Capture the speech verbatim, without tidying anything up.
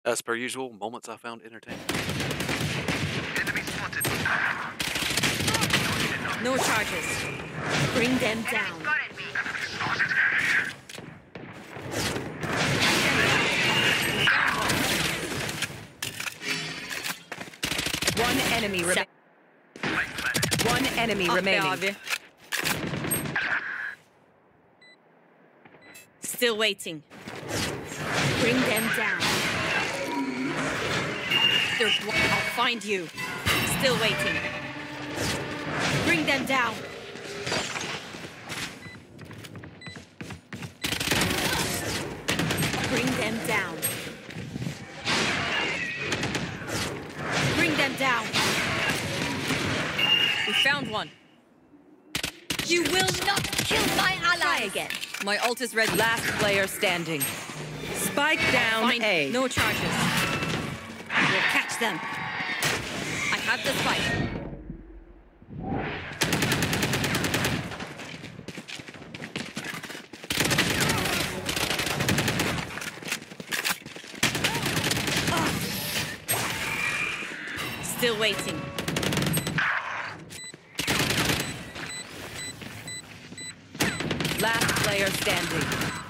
As per usual, moments I found entertaining. Enemy spotted. No charges. Bring them down. One enemy remaining. One enemy remaining. Still waiting. Bring them down. There's one. I'll find you. Still waiting. Bring them down. Bring them down. Bring them down. We found one. You will not kill my ally again. My ult is ready. Last player standing. Spike down Fine. A. No charges. We'll catch them. I have the spike. Still waiting. Last player standing.